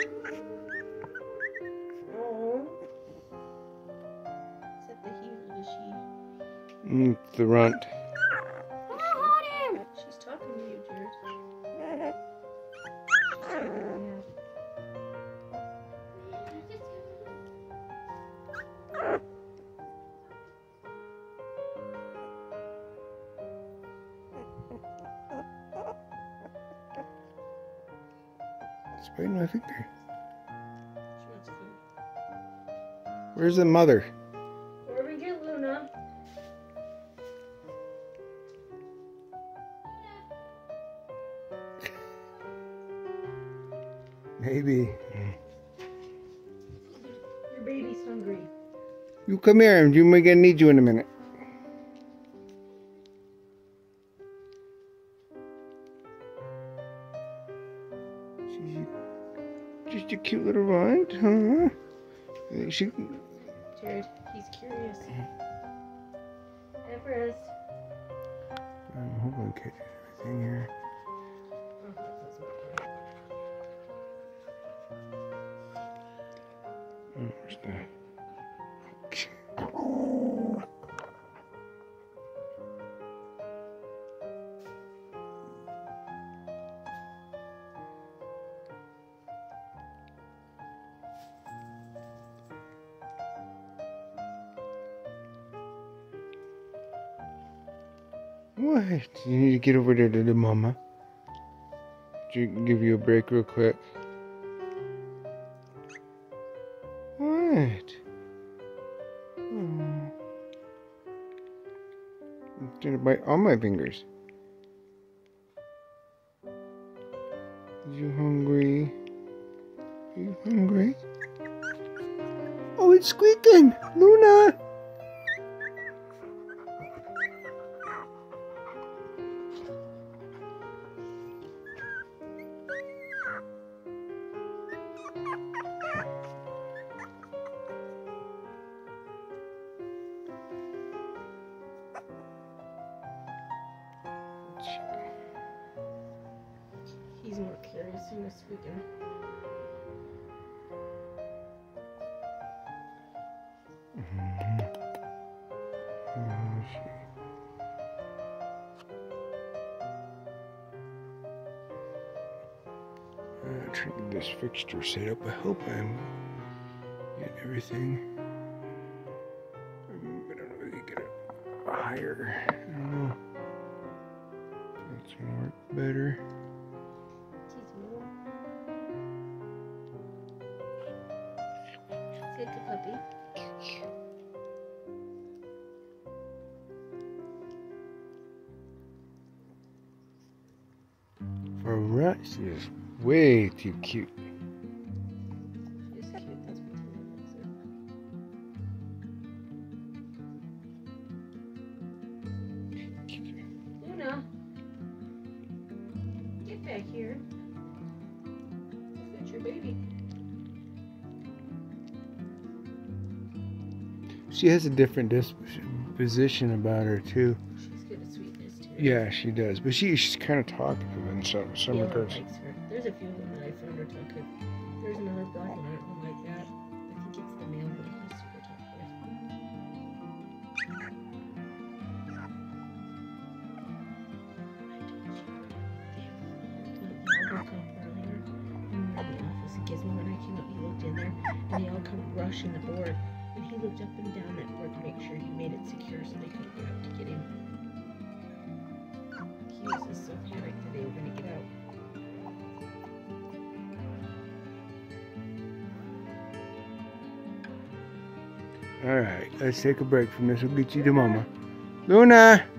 Oh. Is that the he or the she? It's the runt. Hold him! She's talking to you, Jared. It's biting my finger. She wants food. Where's the mother? Corvin, get Luna. Maybe. Your baby's hungry. You come here. We're gonna need you in a minute. She's just a cute little runt, huh? She. Jared, he's curious. Everest. I'm hoping to catch everything here. Oh, that doesn't work. Oh, where's that? What? You need to get over there to the mama. Give you a break real quick. What? Oh. I'm trying to bite all my fingers. Are you hungry? Are you hungry? Oh, it's squeaking! Luna! He's more curious than the squeaker. Trying to get this fixture set up. I hope I'm getting everything. I don't know if we can get it higher. I don't know. That's gonna work better. Say to puppy. For a rat, she is way too cute. She's cute, that's what he likes her. Luna, get back here. That's your baby. She has a different disposition about her too. She's good at sweetness too. Yeah, she does. But she's kind of talkative in some regards. Likes her. There's a few of them that I found her talkative. There's another black one, I don't know like that. I think it's the male one. He's super talkative. In the office, Gizmo, when I came up, he looked in there, and they all come rushing the board. And he looked up and down that board to make sure he made it secure so they couldn't get out to get him. He was just so panicked that they were going to get out. Alright, let's take a break from this. We'll get you to mama. Luna!